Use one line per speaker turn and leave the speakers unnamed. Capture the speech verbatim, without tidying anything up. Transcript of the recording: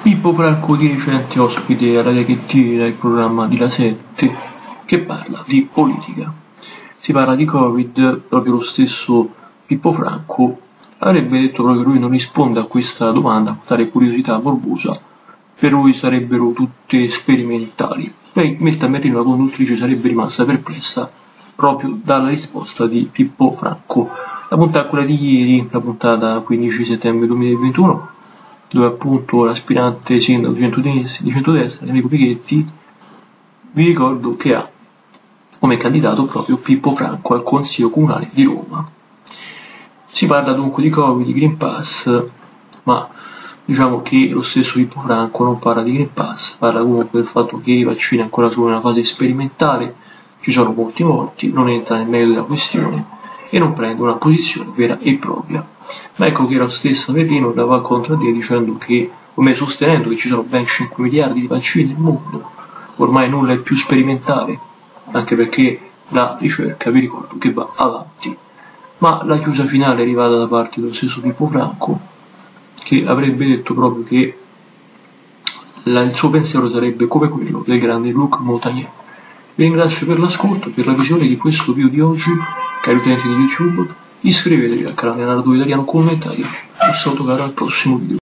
Pippo Franco di recente ospite alla Ragghettiera, il programma di La sette, che parla di politica. Si parla di Covid, proprio lo stesso Pippo Franco avrebbe detto proprio che lui non risponde a questa domanda, a tale curiosità morbosa, per lui sarebbero tutte sperimentali. Poi Metta Merlino, la conduttrice, sarebbe rimasta perplessa proprio dalla risposta di Pippo Franco. La puntata quella di ieri, la puntata quindici settembre duemilaventuno, dove appunto l'aspirante sindaco di centrodestra, Enrico Picchetti, vi ricordo che ha come candidato proprio Pippo Franco al Consiglio Comunale di Roma. Si parla dunque di Covid, di Green Pass, ma diciamo che lo stesso Pippo Franco non parla di Green Pass, parla comunque del fatto che i vaccini ancora sono in una fase sperimentale, ci sono molti morti, non entra nel merito della questione e non prende una posizione vera e propria. Ma ecco che la stessa Merlino la va a contraddire dicendo che, come sostenendo che ci sono ben cinque miliardi di vaccini nel mondo, ormai nulla è più sperimentale, anche perché la ricerca, vi ricordo, che va avanti. Ma la chiusa finale è arrivata da parte dello stesso Pippo Franco, che avrebbe detto proprio che la, il suo pensiero sarebbe come quello del grande Luc Montagnier. Vi ringrazio per l'ascolto, per la visione di questo video di oggi, cari utenti di YouTube. Iscrivetevi al canale Narratore Italiano, commentate e saluto caro al prossimo video.